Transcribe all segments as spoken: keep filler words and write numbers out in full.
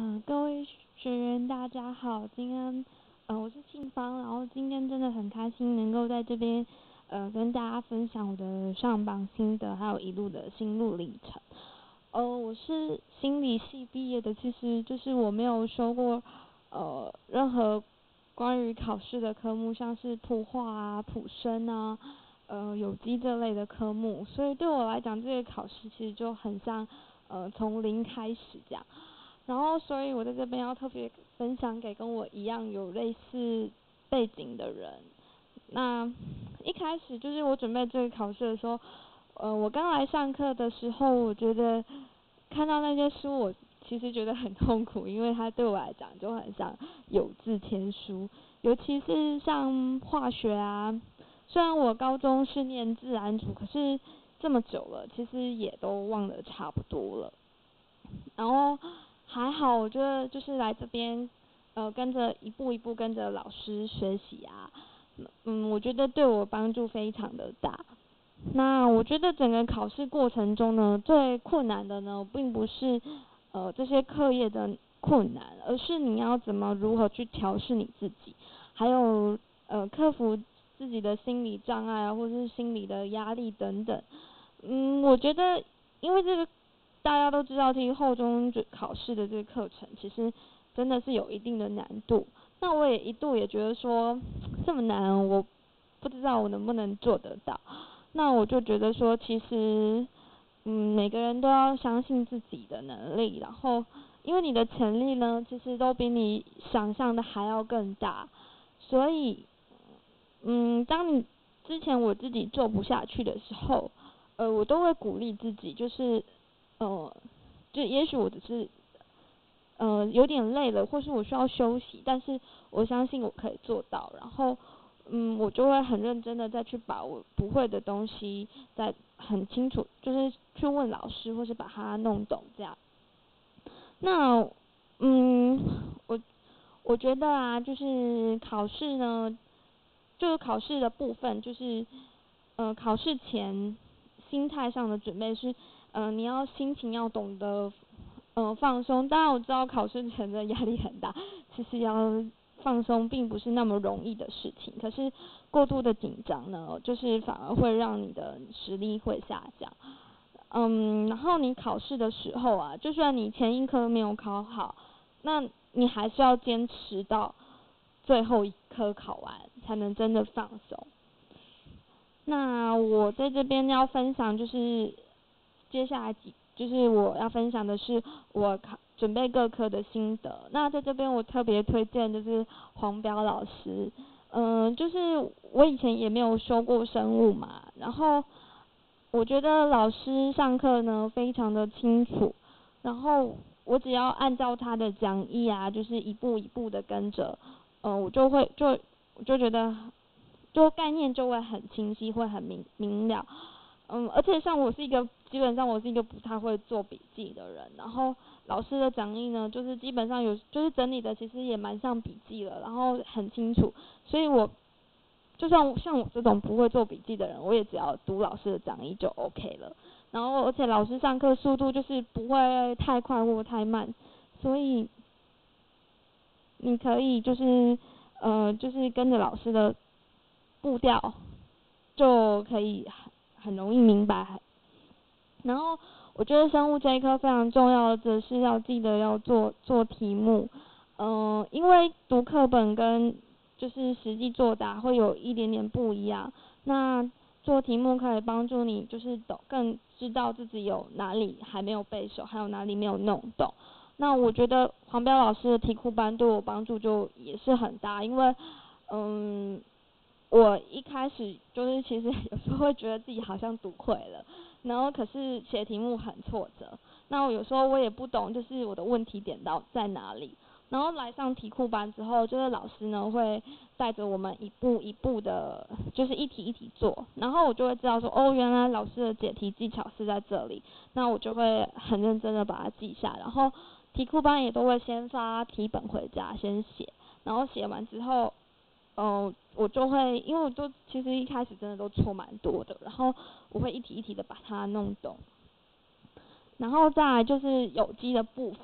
嗯、呃各位学员大家好，今天呃我是庆芳，然后今天真的很开心能够在这边呃跟大家分享我的上榜心得，还有一路的心路历程。呃，我是心理系毕业的，其实就是我没有修过呃任何关于考试的科目，像是普化啊、普生啊、呃有机这类的科目，所以对我来讲，这个考试其实就很像呃从零开始这样。然后，所以我在这边要特别分享给跟我一样有类似背景的人。那一开始就是我准备这个考试的时候，呃，我刚来上课的时候，我觉得看到那些书，我其实觉得很痛苦，因为它对我来讲就很像有字天书，尤其是像化学啊。虽然我高中是念自然组，可是这么久了，其实也都忘得差不多了。然后还好，我觉得就是来这边，呃，跟着一步一步跟着老师学习啊，嗯，我觉得对我帮助非常的大。那我觉得整个考试过程中呢，最困难的呢，并不是呃这些课业的困难，而是你要怎么如何去调试你自己，还有呃克服自己的心理障碍啊，或者是心理的压力等等。嗯，我觉得因为这个大家都知道，这个后中考试的这个课程，其实真的是有一定的难度。那我也一度也觉得说，这么难，我不知道我能不能做得到。那我就觉得说，其实，嗯，每个人都要相信自己的能力，然后，因为你的潜力呢，其实都比你想象的还要更大。所以，嗯，当你之前我自己做不下去的时候，呃，我都会鼓励自己，就是，呃，就也许我只是，呃，有点累了，或是我需要休息，但是我相信我可以做到。然后，嗯，我就会很认真的再去把我不会的东西，再很清楚，就是去问老师，或是把它弄懂这样。那，嗯，我我觉得啊，就是考试呢，就是考试的部分，就是呃，考试前心态上的准备是，呃，你要心情要懂得呃放松。当然我知道考试前的压力很大，其实要放松并不是那么容易的事情。可是过度的紧张呢，就是反而会让你的实力会下降。嗯，然后你考试的时候啊，就算你前一科没有考好，那你还是要坚持到最后一科考完，才能真的放松。那我在这边要分享，就是接下来几，就是我要分享的是我考准备各科的心得。那在这边我特别推荐就是黄标老师，嗯、呃，就是我以前也没有修过生物嘛，然后我觉得老师上课呢非常的清楚，然后我只要按照他的讲义啊，就是一步一步的跟着，呃，我就会就我就觉得就概念就会很清晰，会很明明了。嗯，而且像我是一个基本上我是一个不太会做笔记的人，然后老师的讲义呢，就是基本上有就是整理的其实也蛮像笔记了，然后很清楚，所以我就算像我这种不会做笔记的人，我也只要读老师的讲义就 OK 了。然后而且老师上课速度就是不会太快或太慢，所以你可以就是呃就是跟着老师的步调，就可以很很容易明白。然后我觉得生物这一科非常重要的是要记得要做做题目，嗯、呃，因为读课本跟就是实际作答会有一点点不一样。那做题目可以帮助你就是懂更知道自己有哪里还没有背熟，还有哪里没有弄懂。那我觉得黄标老师的题库班对我帮助就也是很大，因为嗯，我一开始就是其实有时候会觉得自己好像读会了，然后可是写题目很挫折。那我有时候我也不懂，就是我的问题点到在哪里。然后来上题库班之后，就是老师呢会带着我们一步一步的，就是一题一题做，然后我就会知道说，哦，原来老师的解题技巧是在这里，那我就会很认真的把它记下。然后题库班也都会先发题本回家先写，然后写完之后，哦、呃，我就会，因为我都其实一开始真的都错蛮多的，然后我会一题一题的把它弄懂。然后再来就是有机的部分，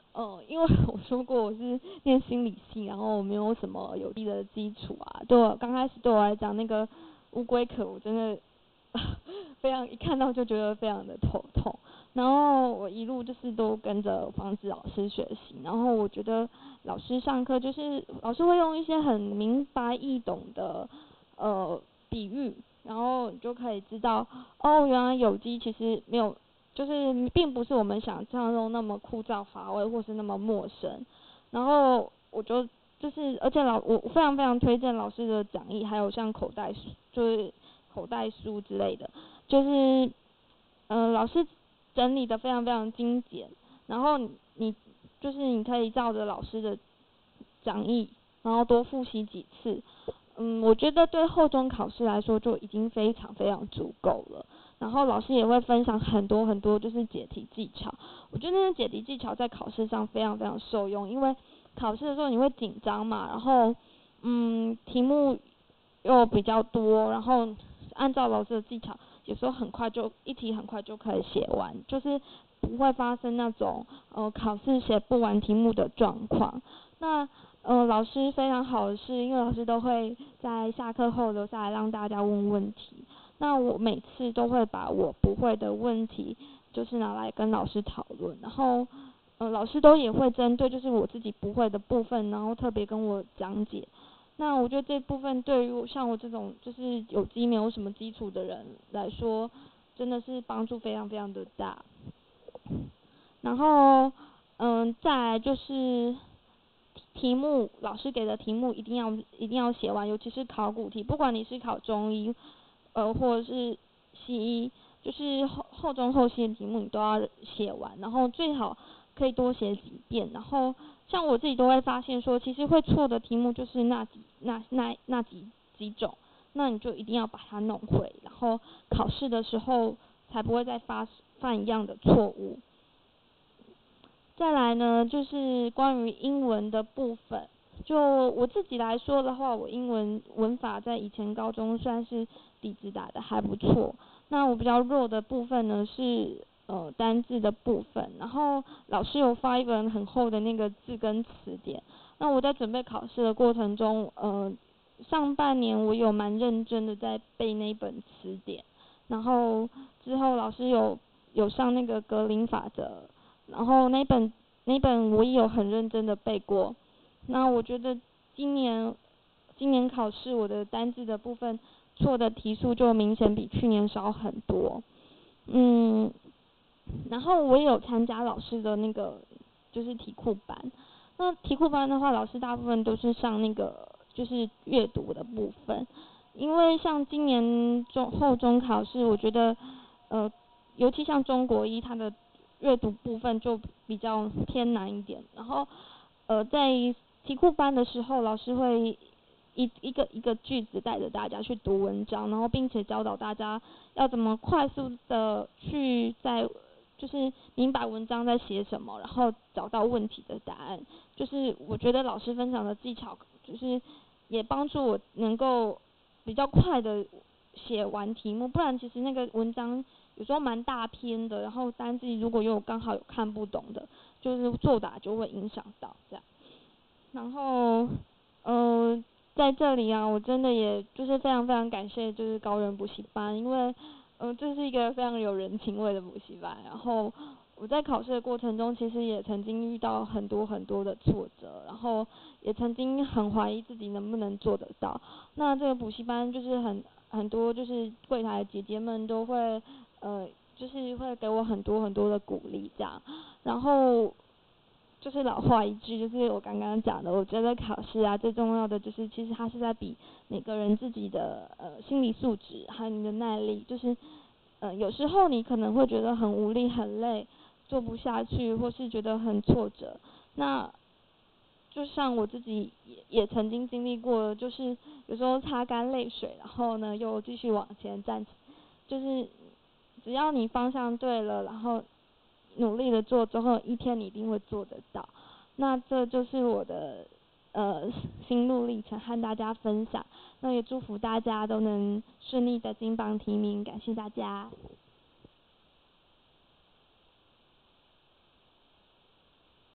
呃，因为我说过我是念心理系，然后我没有什么有力的基础啊。对我刚开始对我来讲，那个乌龟壳我真的非常一看到就觉得非常的头痛。然后我一路就是都跟着房子老师学习，然后我觉得老师上课就是老师会用一些很明白易懂的呃比喻，然后你就可以知道哦，原来有机其实没有。就是并不是我们想象中那么枯燥乏味，或是那么陌生。然后我就就是，而且老我非常非常推荐老师的讲义，还有像口袋书，就是口袋书之类的，就是嗯、呃、老师整理的非常非常精简，然后你你就是你可以照着老师的讲义，然后多复习几次。嗯，我觉得对后中考试来说就已经非常非常足够了。然后老师也会分享很多很多就是解题技巧，我觉得那些解题技巧在考试上非常非常受用，因为考试的时候你会紧张嘛，然后嗯题目又比较多，然后按照老师的技巧，有时候很快就一题很快就可以写完，就是不会发生那种呃考试写不完题目的状况。那呃老师非常好的是，因为老师都会在下课后留下来让大家问问题。那我每次都会把我不会的问题，就是拿来跟老师讨论，然后，呃，老师都也会针对就是我自己不会的部分，然后特别跟我讲解。那我觉得这部分对于像我这种就是有机没有什么基础的人来说，真的是帮助非常非常的大。然后，嗯，再来就是题目，老师给的题目一定要一定要写完，尤其是考古题，不管你是考中医。呃，或者是西医，就是后后中后期的题目你都要写完，然后最好可以多写几遍。然后像我自己都会发现说，其实会错的题目就是那几那那那几几种，那你就一定要把它弄会，然后考试的时候才不会再发犯一样的错误。再来呢，就是关于英文的部分。就我自己来说的话，我英文文法在以前高中算是底子打得还不错。那我比较弱的部分呢是呃单字的部分，然后老师有发一本很厚的那个字根词典。那我在准备考试的过程中，呃上半年我有蛮认真的在背那本词典，然后之后老师有有上那个格林法则，然后那本那本我也有很认真的背过。那我觉得今年今年考试我的单字的部分错的题数就明显比去年少很多。嗯，然后我也有参加老师的那个就是题库班。那题库班的话，老师大部分都是上那个就是阅读的部分，因为像今年中后中考试，我觉得呃尤其像中国一它的阅读部分就比较偏难一点，然后呃在题库班的时候，老师会一一个一个句子带着大家去读文章，然后并且教导大家要怎么快速的去在就是明白文章在写什么，然后找到问题的答案。就是我觉得老师分享的技巧，就是也帮助我能够比较快的写完题目，不然其实那个文章有时候蛮大篇的，然后单字如果又刚好有看不懂的，就是作答就会影响到这样。然后，呃，在这里啊，我真的也就是非常非常感谢就是高人补习班，因为，呃，这是一个非常有人情味的补习班。然后我在考试的过程中，其实也曾经遇到很多很多的挫折，然后也曾经很怀疑自己能不能做得到。那这个补习班就是很很多就是柜台的姐姐们都会，呃，就是会给我很多很多的鼓励这样，然后。就是老话一句，就是我刚刚讲的，我觉得考试啊最重要的就是，其实它是在比每个人自己的呃心理素质，还有你的耐力。就是呃有时候你可能会觉得很无力、很累，做不下去，或是觉得很挫折。那就像我自己也也曾经经历过，就是有时候擦干泪水，然后呢又继续往前站，就是只要你方向对了，然后努力的做，之后一天你一定会做得到。那这就是我的呃心路历程和大家分享。那也祝福大家都能顺利的金榜题名，感谢大家。